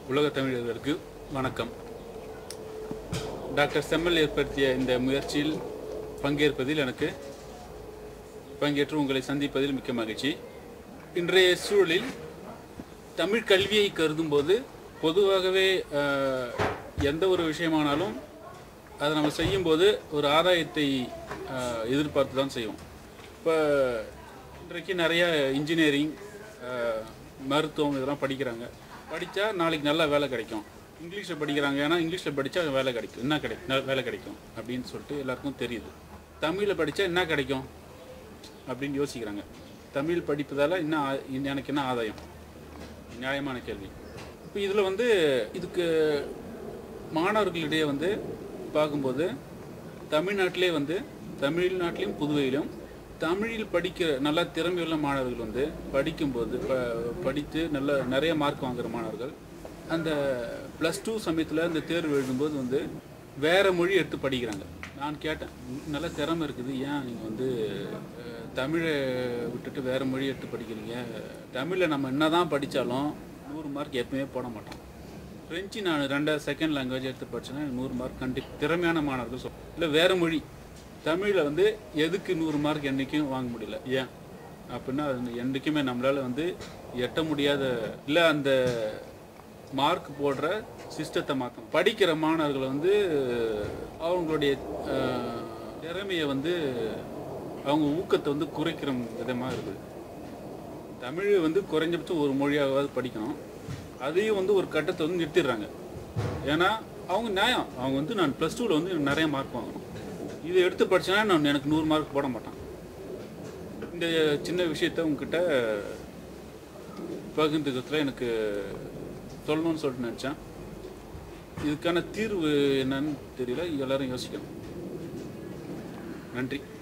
உலக தமிழர்களுக்கு வணக்கம். டாக்டர் செம்மல் ஏற்படுத்திய இந்த முயற்சியில் பங்கேற்பதில் பங்கேற்று உங்களை சந்திப்பதில் மிக்க மகிழ்ச்சி. இன்றைய சூழலில் தமிழ் கல்வியை கருதும்போது பொதுவாகவே எந்த ஒரு விஷயமானாலும் அதை நம்ம செய்யும்போது ஒரு ஆதாயத்தை எதிர்பார்த்து தான் செய்வோம். இப்போ இன்றைக்கு நிறைய இன்ஜினியரிங், மருத்துவம் இதெல்லாம் படிக்கிறாங்க. படித்தா நாளைக்கு நல்லா வேலை கிடைக்கும். இங்கிலீஷில் படிக்கிறாங்க, ஏன்னா இங்கிலீஷில் படித்தா வேலை கிடைக்கும், வேலை கிடைக்கும் அப்படின்னு சொல்லிட்டு எல்லாருக்கும் தெரியுது. தமிழில் படித்தா என்ன கிடைக்கும் அப்படின்னு யோசிக்கிறாங்க. தமிழ் படிப்பதால் எனக்கு என்ன ஆதாயம்? நியாயமான கேள்வி. இப்போ இதில் இதுக்கு மாணவர்களிடையே பார்க்கும்போது தமிழ்நாட்டிலையும் புதுவையிலும் தமிழில் படிக்கிற நல்ல திறமையுள்ள மாணவர்கள் படிக்கும்போது படித்து நிறைய மார்க் வாங்குகிற மாணவர்கள் அந்த +2 சமயத்தில் அந்த தேர்வு எழுதும்போது வேறு மொழி எடுத்து படிக்கிறாங்க. நான் கேட்டேன், நல்ல திறமை இருக்குது, ஏன் நீங்கள் தமிழை விட்டுட்டு வேறு மொழி எடுத்து படிக்கிறீங்க? தமிழில் நம்ம என்ன தான் படித்தாலும் 100 மார்க் எப்பவுமே போட மாட்டோம். ஃப்ரெஞ்சு நான் 2வது செகண்ட் லாங்குவேஜ் எடுத்து படித்தேன்னா 100 மார்க் கண்டிப்பாக திறமையான மாணவர்கள் இல்லை. வேறு மொழி தமிழில் எதுக்கு 100 மார்க் என்றைக்கும் வாங்க முடியல? ஏன் அப்படின்னா அது என்றைக்குமே நம்மளால் எட்ட முடியாத இல்லை. அந்த மார்க் போடுற சிஸ்டத்தை மாற்றணும். படிக்கிற மாணவர்களை அவங்களுடைய திறமையை அவங்க ஊக்கத்தை குறைக்கிற விதமாக இருக்குது. தமிழ் குறைஞ்சபட்சம் ஒரு மொழியாவது படிக்கணும். அதையும் ஒரு கட்டத்தை நிறுத்திடுறாங்க. ஏன்னா அவங்க நியாயம், அவங்க நான் +2ல் நிறைய மார்க் வாங்கணும், இதை எடுத்து படித்தேன்னா எனக்கு 100 மார்க் போட மாட்டான். இந்த சின்ன விஷயத்தை உங்ககிட்ட பகிர்ந்துக்கிறதுல எனக்கு சொல்லணும்னு சொல்லிட்டு நினச்சேன். இதுக்கான தீர்வு என்னன்னு தெரியல, எல்லோரும் யோசிக்கணும். நன்றி.